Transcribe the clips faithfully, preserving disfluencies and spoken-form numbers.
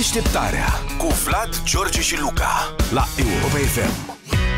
Deșteptarea cu Vlad, George și Luca la Europa F M.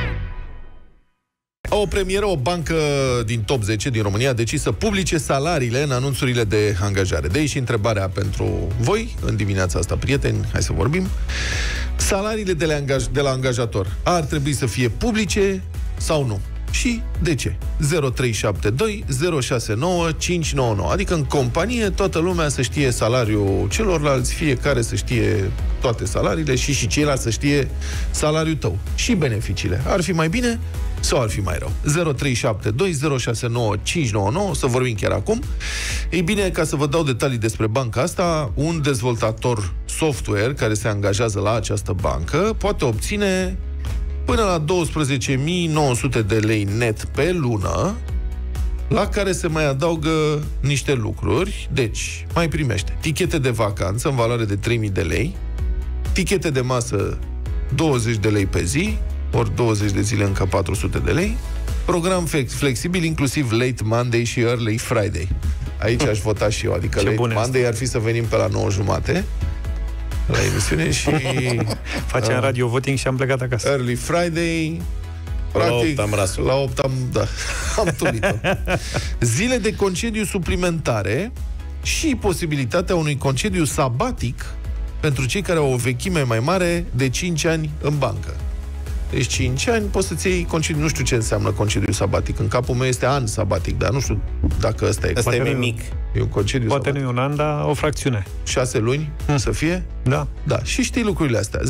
O premieră, o bancă din top zece din România a decis să publice salariile în anunțurile de angajare. De aici și întrebarea pentru voi, în dimineața asta, prieteni, hai să vorbim. Salariile de la, angaj- de la angajator ar trebui să fie publice sau nu? Și de ce? zero trei șapte doi zero șase nouă cinci nouă nouă. Adică în companie toată lumea să știe salariul celorlalți, fiecare să știe toate salariile și și ceilalți să știe salariul tău și beneficiile. Ar fi mai bine sau ar fi mai rău? zero trei șapte doi zero șase nouă cinci nouă nouă, să vorbim chiar acum. Ei bine, ca să vă dau detalii despre banca asta, un dezvoltator software care se angajează la această bancă poate obține până la douăsprezece mii nouă sute de lei net pe lună, la care se mai adaugă niște lucruri. Deci, mai primește tichete de vacanță în valoare de trei mii de lei, tichete de masă douăzeci de lei pe zi, ori douăzeci de zile încă patru sute de lei, program flexibil, inclusiv Late Monday și Early Friday. Aici aș vota și eu, adică ce Late Monday ar fi să venim pe la nouă jumate la emisiune și facem uh, radio voting și am plecat acasă. Early Friday, practic, la opt am rasul. La opt am, da, am tulit-o. Zile de concediu suplimentare și posibilitatea unui concediu sabatic pentru cei care au o vechime mai mare de cinci ani în bancă. Deci cinci ani poți să-ți iei concediu. Nu știu ce înseamnă concediu sabatic. În capul meu este an sabatic, dar nu știu dacă ăsta e. Asta e mic. E un concediu Poate sabatic. nu e un an, dar o fracțiune. Șase luni hmm. să fie? Da. Da. Și știi lucrurile astea.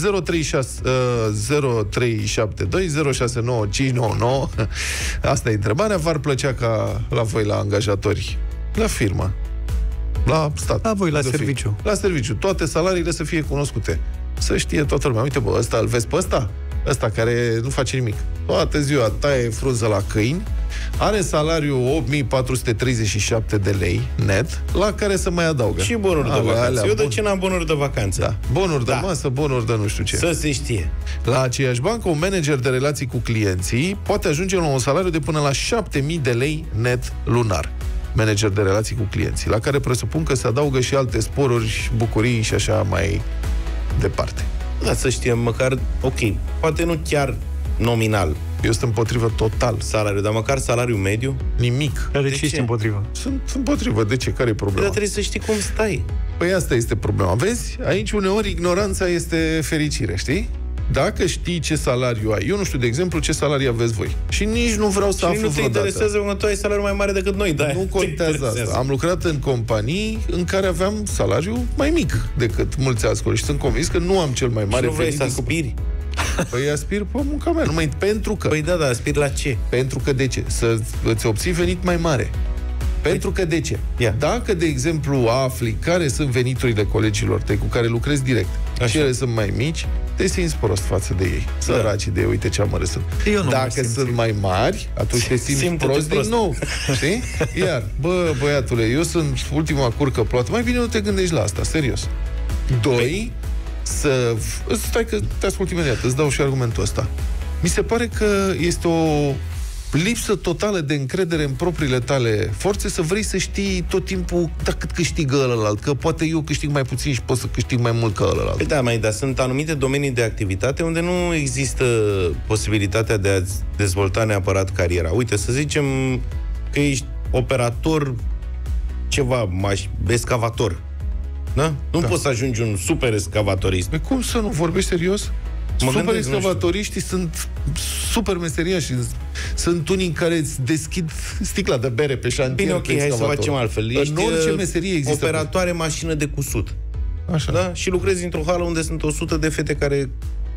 zero trei șapte doi zero șase nouă cinci nouă nouă. Asta e întrebarea. V-ar plăcea ca la voi, la angajatori, la firmă, la stat, la voi, la serviciu. La serviciu. Toate salariile să fie cunoscute. Să știe toată lumea. Uite, bă, ăsta îl vezi pe ăsta? Ăsta care nu face nimic. Toată ziua taie frunză la câini, are salariu opt mii patru sute treizeci și șapte de lei net, la care să mai adaugă și bonuri de vacanță. Alea, Eu de ce n-am bonuri de vacanță? Da. Bonuri de da. masă, bonuri de nu știu ce. Să se știe. La aceeași bancă, un manager de relații cu clienții poate ajunge la un salariu de până la șapte mii de lei net lunar. Manager de relații cu clienții, la care presupun că se adaugă și alte sporuri, bucurii și așa mai departe. Da, să știm, măcar, ok, poate nu chiar nominal. Eu sunt împotrivă total. Salariul, dar măcar salariul mediu? Nimic. Dar de, de ce ești împotrivă? Sunt împotrivă. De ce? Care e problema? Dar trebuie să știi cum stai. Păi asta este problema. Vezi? Aici uneori ignoranța este fericire, știi? Dacă știi ce salariu ai, eu nu știu, de exemplu, ce salariu aveți voi. Și nici nu vreau să și aflu vreodată. Nu te interesează că tu ai salariu mai mare decât noi, da? Nu contează asta. Am lucrat în companii în care aveam salariu mai mic decât mulți alți colegi și sunt convins că nu am cel mai mare venit. Și nu vrei să aspiri? Păi aspir pe munca mea, numai pentru că. Păi da, dar aspiri la ce? Pentru că de ce? Să îți obții venit mai mare. Pentru că de ce? Yeah. Dacă, de exemplu, afli care sunt veniturile colegilor tăi cu care lucrezi direct, așa, și ele sunt mai mici, te simți prost față de ei. Săraci de ei, uite ce amără sunt. Dacă sunt mai mari, atunci te simți Simte prost, prost din nou. Știi? Iar, bă, băiatule, eu sunt ultima curcă ploată. Mai bine nu te gândești la asta, serios. Doi, să... Stai că te ascult imediat, îți dau și argumentul ăsta. Mi se pare că este o lipsă totală de încredere în propriile tale forțe, să vrei să știi tot timpul da, cât câștigă ălălalt, că poate eu câștig mai puțin și pot să câștig mai mult ca ălălalt. Păi da, mai, dar sunt anumite domenii de activitate unde nu există posibilitatea de a dezvolta neapărat cariera. Uite, să zicem că ești operator ceva, maș, escavator. Da? Nu da. Poți să ajungi un super escavatorist. Păi cum să nu vorbești serios? Mă super excavatoriștii sunt super meseriași. Sunt unii în care îți deschid sticla de bere pe șantier. Bine, ok, hai să facem altfel. Ești în orice meserie există operatoare mașină de cusut. Așa. Da? Și lucrezi într-o hală unde sunt o sută de fete care...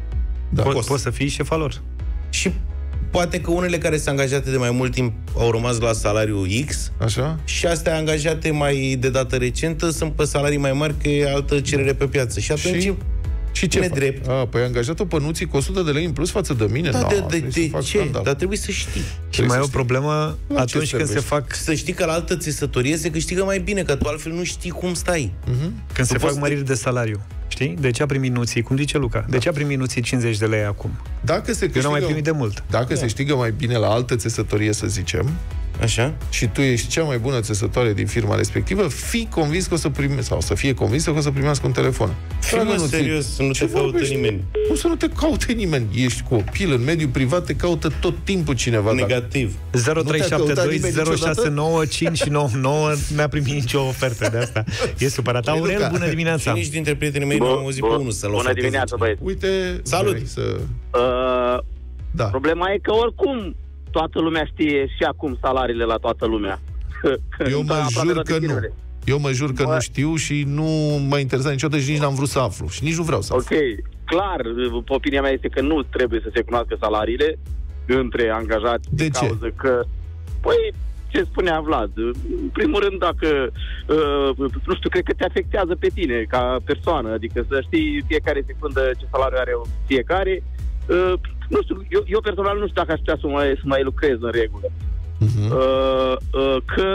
Da. Po- poți să fii șefa lor. Și poate că unele care sunt angajate de mai mult timp au rămas la salariu X. Așa. Și astea angajate mai de dată recentă sunt pe salarii mai mari, că e altă cerere pe piață. Și atunci... Și... Și ce drept? A, păi angajat-o pe Nuții cu o sută de lei în plus față de mine? Da, no, de, de, de ce? Scandal. Dar trebuie să știi. Și mai e o problemă la atunci când se fac... Să știi că la altă țesătorie se câștigă mai bine, că tu altfel nu știi cum stai. Uh-huh. Când tu se fac măriri de salariu. Știi? De ce a primit Nuții, cum zice Luca? Da. De ce a primit Nuții cincizeci de lei acum? Dacă se câștigă, eu n-am mai primit de mult. Dacă da. se câștigă mai bine la altă țesătorie, să zicem, Așa. și tu ești cea mai bună țesătoare din firma respectivă, fii convins că o să primească, sau să fie convins că o să primească un telefon. Fii serios, să nu te caute nimeni. Cum să nu te caute nimeni? Ești copil, în mediul privat te caută tot timpul cineva. Negativ. zero trei șapte doi zero șase nouă cinci nouă nouă N-a primit nicio ofertă de asta. E supărat. Aurel, bună dimineața. Și nici dintre prietenii mei nu am auzit pe unul să-l Bună dimineața, băieți. Uite, salut. Să... Uh, da. Problema e că oricum toată lumea știe și acum salariile la toată lumea. Eu mă jur că nu. Eu mă jur că Bă. nu știu și nu m-a interesat niciodată și nici n-am vrut să aflu. Și nici nu vreau să aflu. Ok, clar, opinia mea este că nu trebuie să se cunoască salariile între angajați. De ce? Cauză că, păi, ce spunea Vlad, în primul rând dacă, uh, nu știu, cred că te afectează pe tine ca persoană, adică să știi fiecare secundă ce salariu are fiecare. Uh, nu știu, eu, eu personal nu știu dacă aș putea să mai, să mai lucrez în regulă. Uh-huh. Uh, uh, că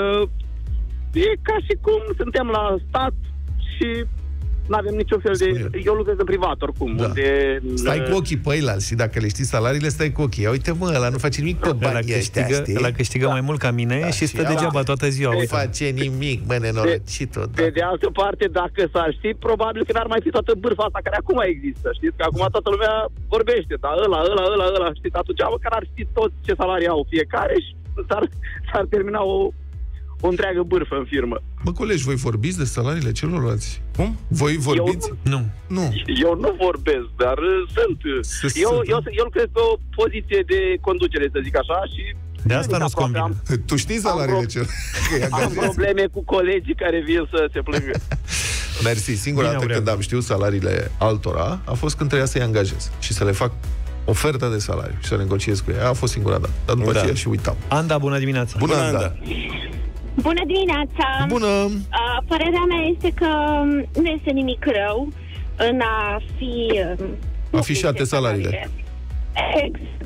e ca și cum suntem la stat și nu avem niciun fel de... Spune. Eu lucrez în privat, oricum. Da. Unde, stai cu ochii pe ăilalți și dacă le știi salariile, stai cu ochii. Ia uite, mă, ăla nu face nimic pe banii ăștia, ăla câștigă da. mai mult ca mine da, și stă și degeaba toată ziua. Nu face nimic, mă, nenorocitul. De, de, de altă parte, dacă s-ar ști, probabil că n-ar mai fi toată bârfa asta care acum există. Știți că acum toată lumea vorbește, dar ăla, ăla, ăla, ăla, știți, atunci măcar ar ști toți ce salarii au fiecare și s-ar, s-ar termina o... o întreagă bârfă în firmă. Mă, colegi, voi vorbiți de salariile celorlalți? Cum? Voi vorbiți? Eu nu. Nu. Eu nu vorbesc, dar sunt. Eu, eu, eu lucrez pe o poziție de conducere, să zic așa, și... De asta nu-ți convine. Am, tu știi salariile celor? Am probleme cu colegii care vin să se plângă. Mersi. Singura dată când am știut salariile altora a fost când trebuia să-i angajez și să le fac oferta de salariu și să negociez cu ea. A fost singura dată. Dar după da. aceea și uitam. Anda, bună dimineața! Bună, bună Anda! Anda. Bună dimineața! Bună! Uh, părerea mea este că nu este nimic rău în a fi... Uh, afișate salariile. Exact.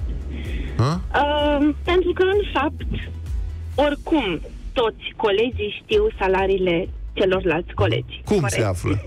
Uh, pentru că, în fapt, oricum, toți colegii știu salariile celorlalți colegi. Cum corect? Se află?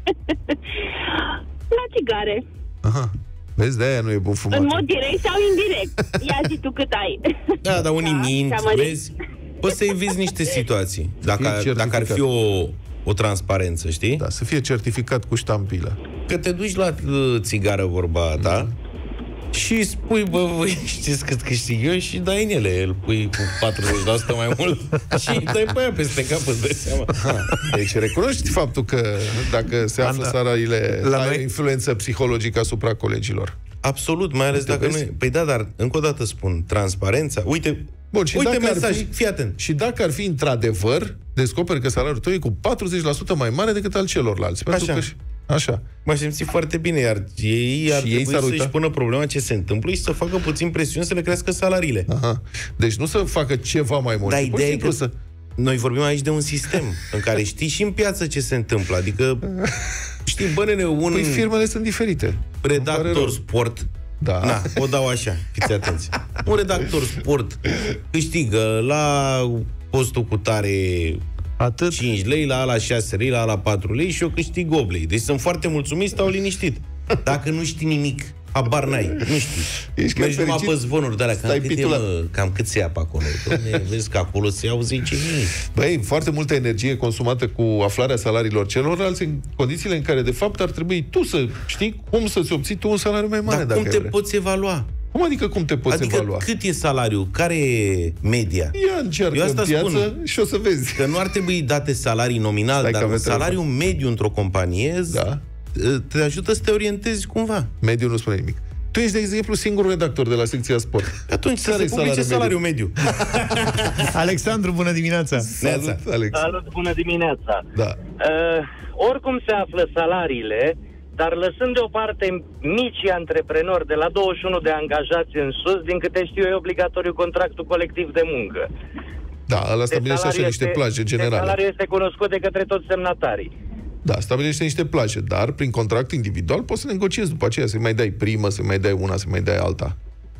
La țigare. Aha. Vezi, de-aia nu e bun fumat. În mod direct sau indirect. Ia zi tu cât ai. Da, dar unii da, mint, vezi? Poți să eviți niște situații. Dacă, dacă ar fi o, o transparență, știi? Da, să fie certificat cu ștampilă. Că te duci la uh, țigară, vorba ta, mm. și spui, bă, voi știți cât câștig eu, și dai în ele. Îl pui cu patruzeci la sută mai mult și dai pe aia peste cap, îți dai seama. Ha, deci recunoști faptul că dacă se află salariile, la ai noi... influență psihologică asupra colegilor. Absolut, mai ales dacă nu e. Păi da, dar încă o dată spun, transparența. Uite, Bun, și uite dacă mesaj, fi, fii atent. Și dacă ar fi într-adevăr, descoperi că salariul tău e cu patruzeci la sută mai mare decât al celorlalți. Așa. Că, așa. M-aș simți foarte bine, iar ei ar și trebui să-și pună problema ce se întâmplă și să facă puțin presiuni să le crească salariile. Aha. Deci nu să facă ceva mai mult. Dar ideea e că să... noi vorbim aici de un sistem în care știi și în piață ce se întâmplă. Adică, știi, bă, nene, un... Păi firmele sunt diferite. Redactor sport... Da. Na, o dau așa, fiți atenți. Un redactor sport câștigă la postul cu tare atât cinci lei, la ala șase lei, la ala patru lei și eu câștig opt lei. Deci sunt foarte mulțumit, stau liniștit. Dacă nu știi nimic, habar n-ai, nu știi. Ești mergi numai pe zvonuri de alea, cam cât, e, mă, cam cât se ia pe acolo. Doamne, vezi că acolo se iau zece mii. Băi, foarte multă energie consumată cu aflarea salariilor celorlalți în condițiile în care, de fapt, ar trebui tu să știi cum să-ți obții tu un salariu mai mare. Dar cum te vrei. poți evalua? Cum adică cum te poți adică evalua? Cât e salariul? Care e media? Ia încearcă în piață spun, și o să vezi. Că nu ar trebui date salarii nominal, Stai dar salariul mediu într-o companie da. te ajută să te orientezi cumva. Mediul nu spune nimic. Tu ești, de exemplu, singurul redactor de la secția sport. Atunci să se publice salariul mediu. mediu. Alexandru, bună dimineața! Salut, Alex. Salut, bună dimineața! Da. Uh, oricum se află salariile, dar lăsând deoparte micii antreprenori de la douăzeci și unu de angajați în sus, din câte știu eu, e obligatoriu contractul colectiv de muncă. Da, ăla stabilește așa niște plaje generale. Salariul este cunoscut de către toți semnatarii. Da, stabilește niște plaje, dar prin contract individual poți să negociezi după aceea, să mai dai primă, să mai dai una, să mai dai alta.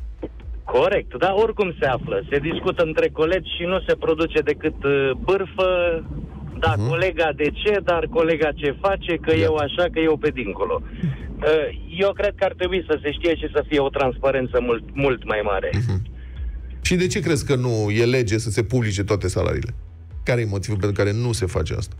Corect, dar oricum se află. Se discută între colegi și nu se produce decât uh, bârfă. Da, uh-huh. colega de ce, dar colega ce face, că da. eu așa, că eu pe dincolo. Uh, eu cred că ar trebui să se știe și să fie o transparență mult, mult mai mare. Uh-huh. Și de ce crezi că nu e lege să se publice toate salariile? Care e motivul pentru care nu se face asta?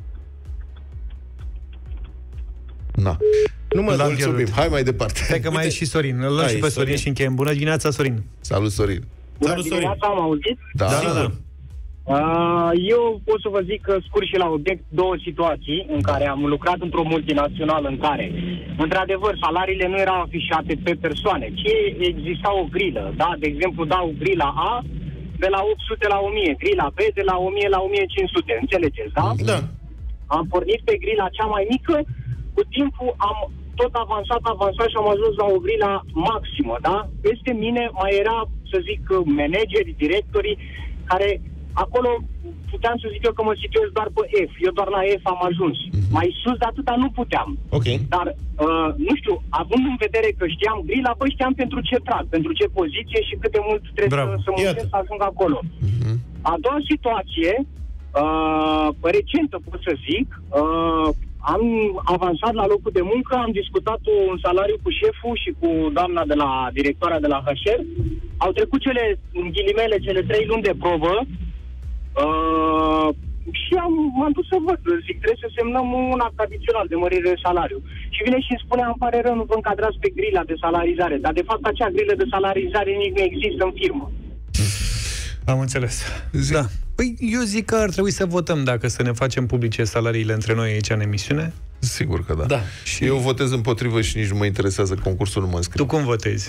Na. Nu mă mulțumim. Hai mai departe. Stai că mai e și Sorin. Îl luăm și pe Sorin și încheiem. Bună dimineața, Sorin. Salut, Sorin. Bună Salut, dimineața, am auzit? Da, da, da. Uh, eu pot să vă zic că scurt și la obiect două situații în care am lucrat într-o multinațională în care, într-adevăr, salariile nu erau afișate pe persoane, ci exista o grilă, da? De exemplu, dau grila A de la opt sute la o mie, grila B de la o mie la o mie cinci sute, înțelegeți, da? Da. Am pornit pe grila cea mai mică, cu timpul am tot avansat, avansat și am ajuns la o grila maximă, da? Peste mine mai era, să zic, manageri, directorii, care acolo puteam să zic eu că mă situez doar pe F. Eu doar la F am ajuns. Mm-hmm. Mai sus de atâta nu puteam. Okay. Dar, uh, nu știu, având în vedere că știam grila, bă, știam pentru ce trag, pentru ce poziție și cât de mult trebuie Bravo. să, să muncesc să ajung acolo. Mm-hmm. A doua situație, uh, recentă pot să zic, uh, am avansat la locul de muncă, am discutat un salariu cu șeful și cu doamna de la directoarea de la H R. Au trecut cele, în ghilimele, cele trei luni de probă uh, și am, m-am dus să văd, zic, trebuie să semnăm un act adițional de mărire de salariu. Și vine și îmi spune, îmi pare rău, nu vă încadrați pe grila de salarizare, dar de fapt acea grilă de salarizare nici nu există în firmă. Am înțeles. Da. Păi eu zic că ar trebui să votăm dacă să ne facem publice salariile între noi aici în emisiune. Sigur că da. Da. Și eu votez împotrivă și nici nu mă interesează concursul, nu mă înscriu. Tu cum votezi?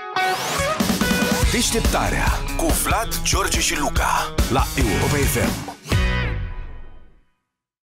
Deșteptarea cu Vlad, George și Luca la Europa F M.